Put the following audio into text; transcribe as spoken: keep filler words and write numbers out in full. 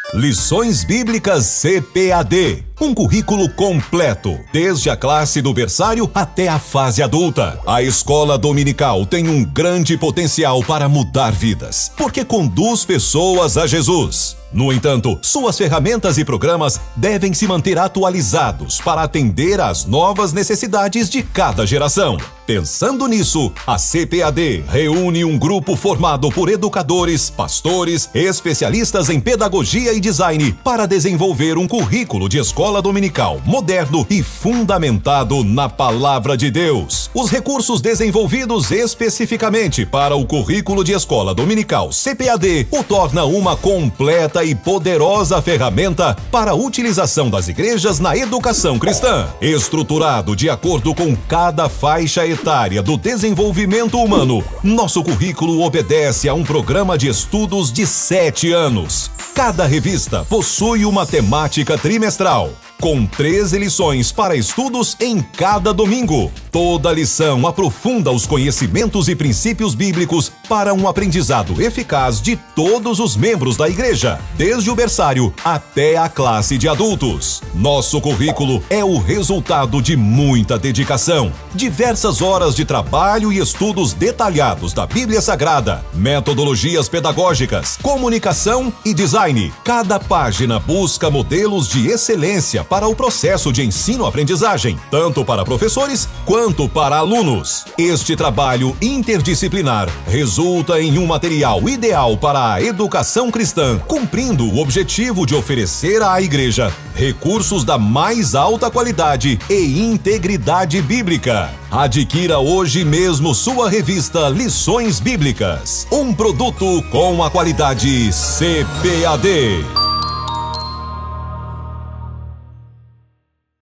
Lições Bíblicas C P A D. Um currículo completo, desde a classe do berçário até a fase adulta. A escola dominical tem um grande potencial para mudar vidas, porque conduz pessoas a Jesus. No entanto, suas ferramentas e programas devem se manter atualizados para atender às novas necessidades de cada geração. Pensando nisso, a C P A D reúne um grupo formado por educadores, pastores, especialistas em pedagogia e design para desenvolver um currículo de escola dominical moderno e fundamentado na Palavra de Deus. Os recursos desenvolvidos especificamente para o currículo de escola dominical C P A D o torna uma completa e poderosa ferramenta para a utilização das igrejas na educação cristã. Estruturado de acordo com cada faixa etária do desenvolvimento humano, nosso currículo obedece a um programa de estudos de sete anos. Cada revista possui uma temática trimestral, com treze lições para estudos em cada domingo. Toda lição aprofunda os conhecimentos e princípios bíblicos para um aprendizado eficaz de todos os membros da igreja, desde o berçário até a classe de adultos. Nosso currículo é o resultado de muita dedicação, diversas horas de trabalho e estudos detalhados da Bíblia Sagrada, metodologias pedagógicas, comunicação e design. Cada página busca modelos de excelência para o processo de ensino-aprendizagem, tanto para professores quanto para alunos. Este trabalho interdisciplinar resulta em um material ideal para a educação cristã, cumprindo o objetivo de oferecer à igreja recursos da mais alta qualidade e integridade bíblica. Adquira hoje mesmo sua revista Lições Bíblicas, um produto com a qualidade C P A D.